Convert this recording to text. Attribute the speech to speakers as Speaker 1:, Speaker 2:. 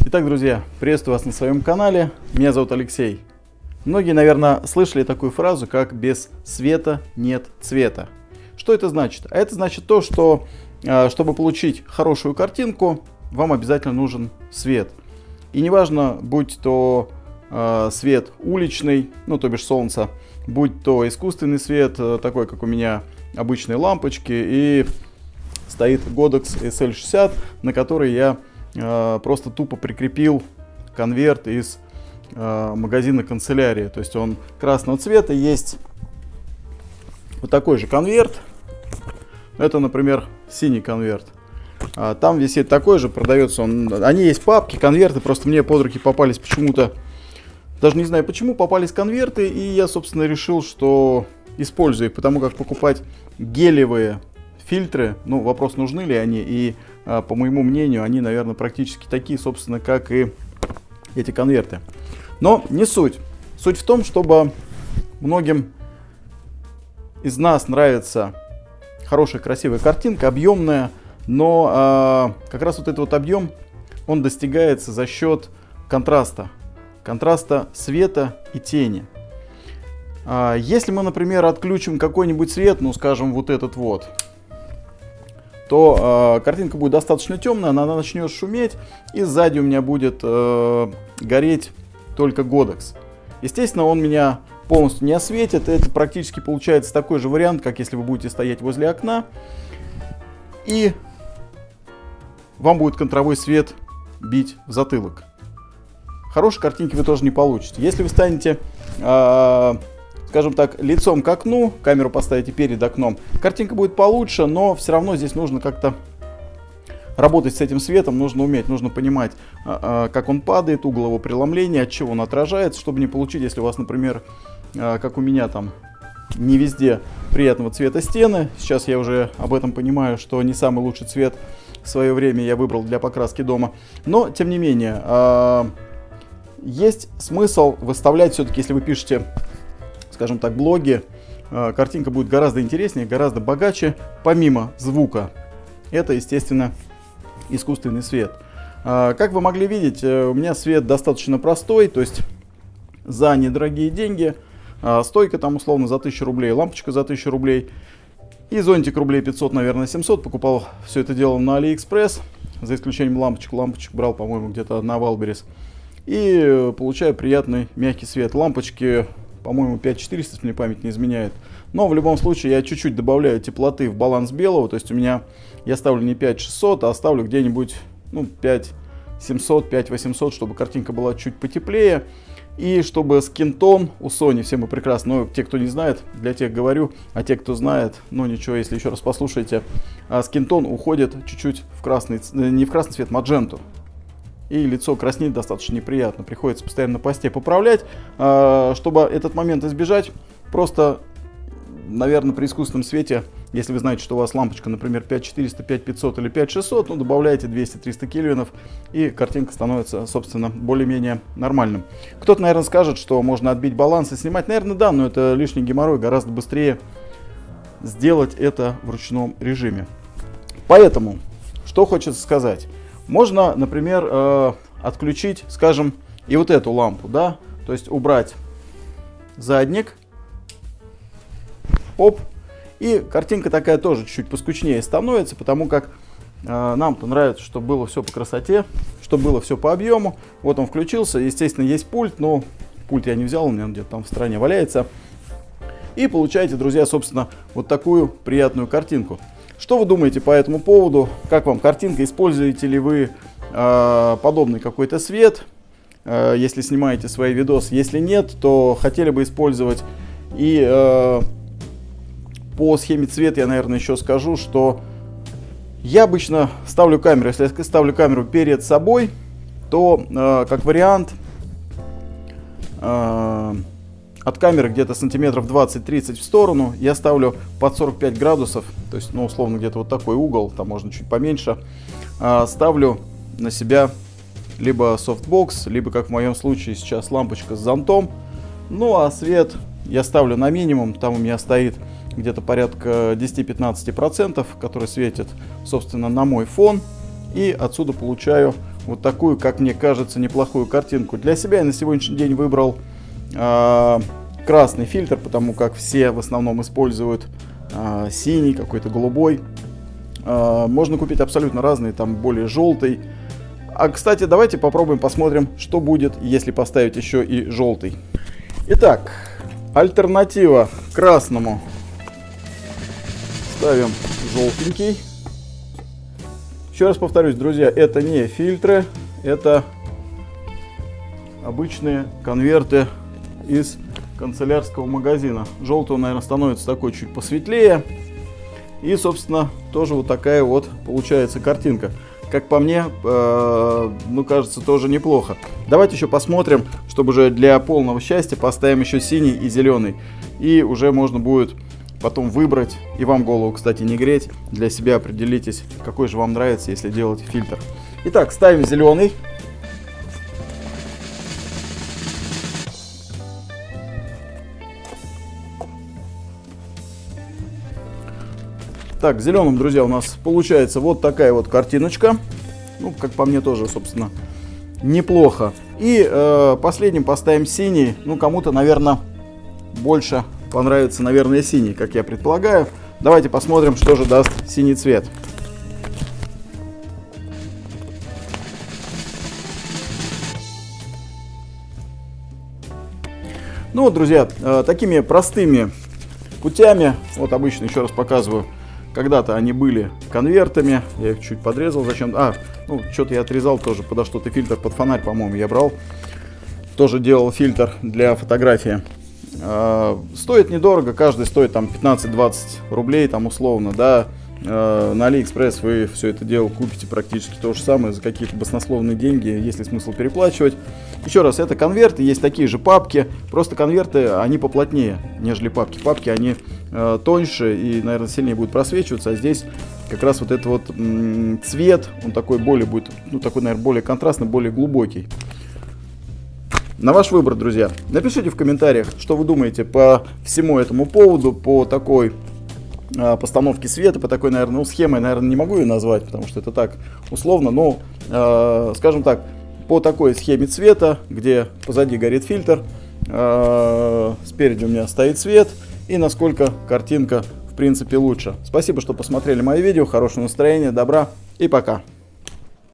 Speaker 1: Итак, друзья, приветствую вас на своем канале. Меня зовут Алексей. Многие, наверное, слышали такую фразу, как «без света нет цвета». Что это значит? А это значит то, что чтобы получить хорошую картинку, вам обязательно нужен свет. И неважно, будь то свет уличный, ну то бишь солнце, будь то искусственный свет, такой как у меня обычные лампочки, и стоит Godox SL60, на который я просто тупо прикрепил конверт из магазина канцелярии. То есть он красного цвета, есть вот такой же конверт. Это, например, синий конверт. Там висит такой же, продается он. Они есть папки, конверты, просто мне под руки попались почему-то. Даже не знаю почему, попались конверты, и я, собственно, решил, что использую их, потому как покупать гелевые фильтры, ну, вопрос, нужны ли они, и, по моему мнению, они, наверное, практически такие, собственно, как и эти конверты. Но не суть. Суть в том, чтобы многим из нас нравится хорошая, красивая картинка, объемная, но как раз вот этот вот объем, он достигается за счет контраста света и тени. Если мы, например, отключим какой-нибудь свет, ну, скажем, вот этот вот, то картинка будет достаточно темная, она начнет шуметь, и сзади у меня будет гореть только Godox. Естественно, он меня полностью не осветит. Это практически получается такой же вариант, как если вы будете стоять возле окна, и вам будет контровой свет бить в затылок. Хорошей картинки вы тоже не получите. Если вы станете, скажем так, лицом к окну, камеру поставите перед окном, картинка будет получше, но все равно здесь нужно как-то работать с этим светом, нужно уметь, нужно понимать, как он падает, угол его преломления, от чего он отражается, чтобы не получить, если у вас, например, как у меня там, не везде приятного цвета стены. Сейчас я уже об этом понимаю, что не самый лучший цвет в свое время я выбрал для покраски дома. Но, тем не менее, есть смысл выставлять все-таки, если вы пишете, скажем так, блоги, картинка будет гораздо интереснее, гораздо богаче, помимо звука. Это, естественно, искусственный свет. Как вы могли видеть, у меня свет достаточно простой, то есть за недорогие деньги. Стойка там условно за 1000 рублей, лампочка за 1000 рублей и зонтик рублей 500, наверное, 700. Покупал все это дело на AliExpress, за исключением лампочек. Лампочек брал, по-моему, где-то на Wildberries. И получаю приятный мягкий свет. Лампочки, по-моему, 5400, если мне память не изменяет. Но в любом случае я чуть-чуть добавляю теплоты в баланс белого. То есть у меня, я ставлю не 5600, а ставлю где-нибудь, ну, 5700, 5800, чтобы картинка была чуть потеплее. И чтобы скин-тон у Sony, все мы прекрасно, но те, кто не знает, для тех говорю, а те, кто знает, ну ничего, если еще раз послушайте, скин-тон уходит чуть-чуть в красный, не в красный цвет, мадженту. И лицо краснеет достаточно неприятно, приходится постоянно на посте поправлять. Чтобы этот момент избежать, просто, наверное, при искусственном свете, если вы знаете, что у вас лампочка, например, 5400, 5500 или 5600, ну, добавляете 200-300 кельвинов, и картинка становится, собственно, более-менее нормальным. Кто-то, наверное, скажет, что можно отбить баланс и снимать. Наверное, да, но это лишний геморрой, гораздо быстрее сделать это в ручном режиме. Поэтому, что хочется сказать. Можно, например, отключить, скажем, и вот эту лампу, да, то есть убрать задник, оп, и картинка такая тоже чуть-чуть поскучнее становится, потому как нам-то нравится, чтобы было все по красоте, чтобы было все по объему. Вот он включился, естественно, есть пульт, но пульт я не взял, у меня он где-то там в стороне валяется. И получаете, друзья, собственно, вот такую приятную картинку. Что вы думаете по этому поводу? Как вам картинка? Используете ли вы подобный какой-то свет, если снимаете свои видосы? Если нет, то хотели бы использовать. И по схеме цвета я, наверное, еще скажу, что я обычно ставлю камеру. Если я ставлю камеру перед собой, то как вариант от камеры где-то сантиметров 20-30 в сторону я ставлю под 45 градусов, то есть, ну, условно, где-то вот такой угол, там можно чуть поменьше, ставлю на себя либо софтбокс, либо, как в моем случае, сейчас лампочка с зонтом. Ну, а свет я ставлю на минимум, там у меня стоит где-то порядка 10-15%, который светит, собственно, на мой фон, и отсюда получаю вот такую, как мне кажется, неплохую картинку. Для себя я на сегодняшний день выбрал красный фильтр, потому как все в основном используют синий, какой-то голубой. Можно купить абсолютно разные, там более желтый. А, кстати, давайте попробуем, посмотрим, что будет, если поставить еще и желтый. Итак, альтернатива красному. Ставим желтенький. Еще раз повторюсь, друзья, это не фильтры, это обычные конверты из канцелярского магазина. Желтый, наверное, становится такой чуть посветлее. И, собственно, тоже вот такая вот получается картинка. Как по мне, ну, кажется, тоже неплохо. Давайте еще посмотрим, чтобы уже для полного счастья поставим еще синий и зеленый. И уже можно будет потом выбрать, и вам голову, кстати, не греть. Для себя определитесь, какой же вам нравится, если делать фильтр. Итак, ставим зеленый. Так, зеленым, друзья, у нас получается вот такая вот картиночка. Ну, как по мне, тоже, собственно, неплохо. И последним поставим синий. Ну, кому-то, наверное, больше понравится, наверное, синий, как я предполагаю. Давайте посмотрим, что же даст синий цвет. Ну вот, друзья, такими простыми путями, вот обычно, еще раз показываю, когда-то они были конвертами, я их чуть подрезал, зачем? Ну, что-то я отрезал тоже, подо что-то фильтр под фонарь, по-моему, я брал. Тоже делал фильтр для фотографии. Стоит недорого, каждый стоит там 15-20 рублей, там условно, да. На Алиэкспресс вы все это дело купите практически то же самое за какие-то баснословные деньги, есть ли смысл переплачивать. Еще раз, это конверты, есть такие же папки, просто конверты, они поплотнее, нежели папки. Папки, они тоньше и, наверное, сильнее будут просвечиваться, а здесь как раз вот этот вот цвет, он такой более будет, ну, такой, наверное, более контрастный, более глубокий. На ваш выбор, друзья. Напишите в комментариях, что вы думаете по всему этому поводу, по такой постановке света, по такой, наверное, ну, схемой, наверное, не могу ее назвать, потому что это так условно, но, скажем так, по такой схеме цвета, где позади горит фильтр, спереди у меня стоит свет, и насколько картинка, в принципе, лучше. Спасибо, что посмотрели мое видео, хорошего настроения, добра и пока.